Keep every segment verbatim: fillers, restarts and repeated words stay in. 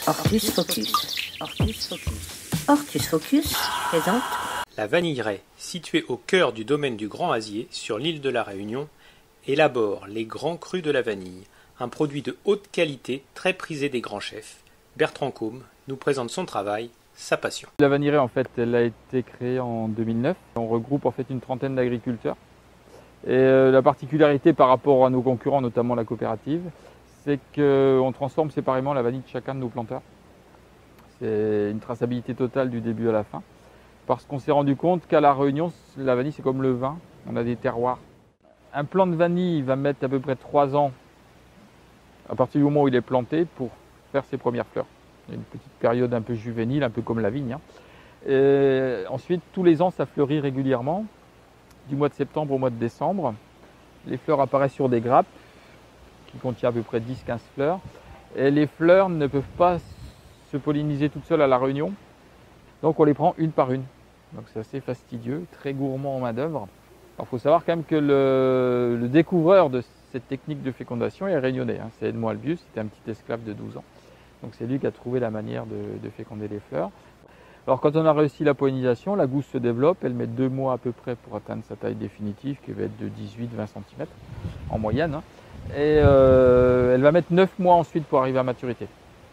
Hortus Focus. Hortus Focus. Hortus Focus présente La vanilleraie, située au cœur du domaine du Grand Azier, sur l'île de la Réunion, élabore les grands crus de la vanille, un produit de haute qualité très prisé des grands chefs. Bertrand Côme nous présente son travail, sa passion. La vanilleraie, en fait, elle a été créée en deux mille neuf. On regroupe en fait une trentaine d'agriculteurs. Et euh, la particularité par rapport à nos concurrents, notamment la coopérative, c'est qu'on transforme séparément la vanille de chacun de nos planteurs. C'est une traçabilité totale du début à la fin. Parce qu'on s'est rendu compte qu'à La Réunion, la vanille c'est comme le vin, on a des terroirs. Un plant de vanille va mettre à peu près trois ans à partir du moment où il est planté pour faire ses premières fleurs. Il y a une petite période un peu juvénile, un peu comme la vigne. Et ensuite, tous les ans, ça fleurit régulièrement, du mois de septembre au mois de décembre. Les fleurs apparaissent sur des grappes qui contiennent à peu près dix à quinze fleurs. Et les fleurs ne peuvent pas se polliniser toutes seules à La Réunion. Donc on les prend une par une. Donc c'est assez fastidieux, très gourmand en main d'œuvre. Alors il faut savoir quand même que le, le découvreur de cette technique de fécondation est réunionnais. Hein. C'est Edmond Albius, c'était un petit esclave de douze ans. Donc c'est lui qui a trouvé la manière de, de féconder les fleurs. Alors quand on a réussi la pollinisation, la gousse se développe, elle met deux mois à peu près pour atteindre sa taille définitive qui va être de dix-huit à vingt centimètres en moyenne. Hein. Et euh, elle va mettre neuf mois ensuite pour arriver à maturité.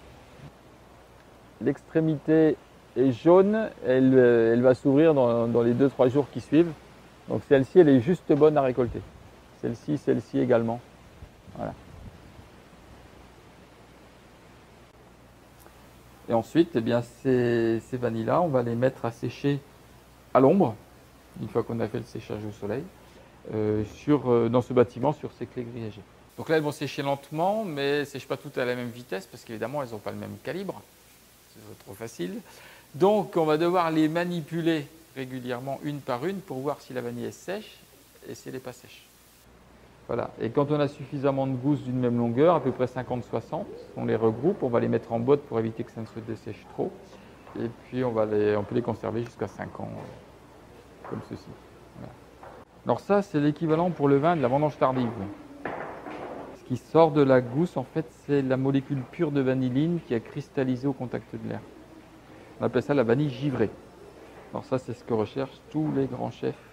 L'extrémité est jaune, elle, elle va s'ouvrir dans, dans les deux trois jours qui suivent. Donc celle-ci, elle est juste bonne à récolter. Celle-ci, celle-ci également. Voilà. Et ensuite, eh bien, ces, ces vanilles-là, on va les mettre à sécher à l'ombre, une fois qu'on a fait le séchage au soleil, euh, sur, euh, dans ce bâtiment sur ces clés grillagées. Donc là, elles vont sécher lentement, mais elles ne sèchent pas toutes à la même vitesse, parce qu'évidemment, elles n'ont pas le même calibre. C'est trop facile. Donc, on va devoir les manipuler régulièrement, une par une, pour voir si la vanille est sèche et si elle n'est pas sèche. Voilà. Et quand on a suffisamment de gousses d'une même longueur, à peu près cinquante à soixante, on les regroupe, on va les mettre en boîte pour éviter que ça ne se dessèche trop. Et puis on, va les, on peut les conserver jusqu'à cinq ans, euh, comme ceci. Voilà. Alors ça, c'est l'équivalent pour le vin de la vendange tardive. Ce qui sort de la gousse, en fait, c'est la molécule pure de vanilline qui a cristallisé au contact de l'air. On appelle ça la vanille givrée. Alors ça, c'est ce que recherchent tous les grands chefs